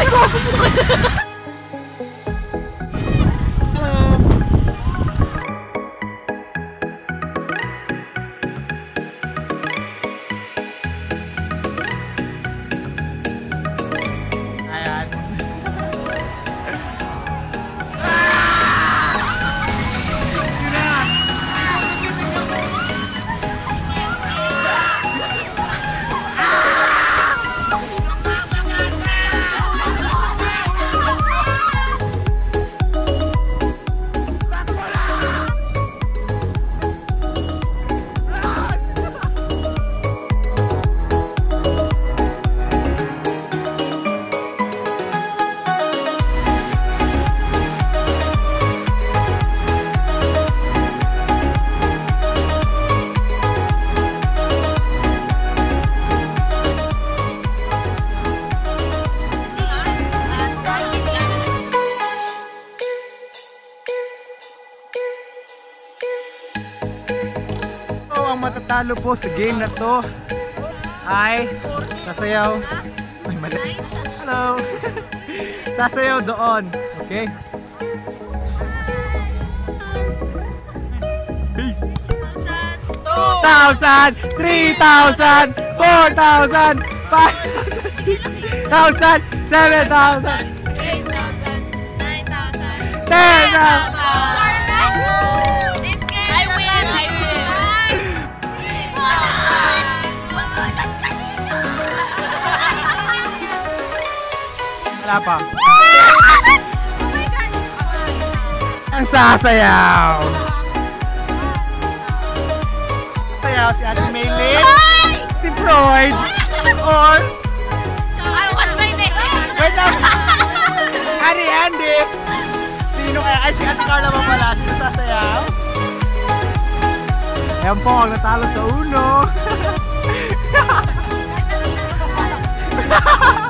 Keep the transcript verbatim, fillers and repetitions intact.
Ay, ko! Ang matatalo po sa game na to ay sasayaw. Ay, mali. Hello. Sasayaw doon. Okay? Peace. two thousand, three thousand, four thousand, five thousand, seven thousand, eight thousand, nine thousand, ten thousand. Wala pa. Ang sasayaw. Sayaw si Ate Maylin, si Freud, or what's my name? wait lang. Ani Andy. Sino kaya? Ay, si Ate Carla pa pala. Sino sasayaw? Ayan po, ang natalo sa uno.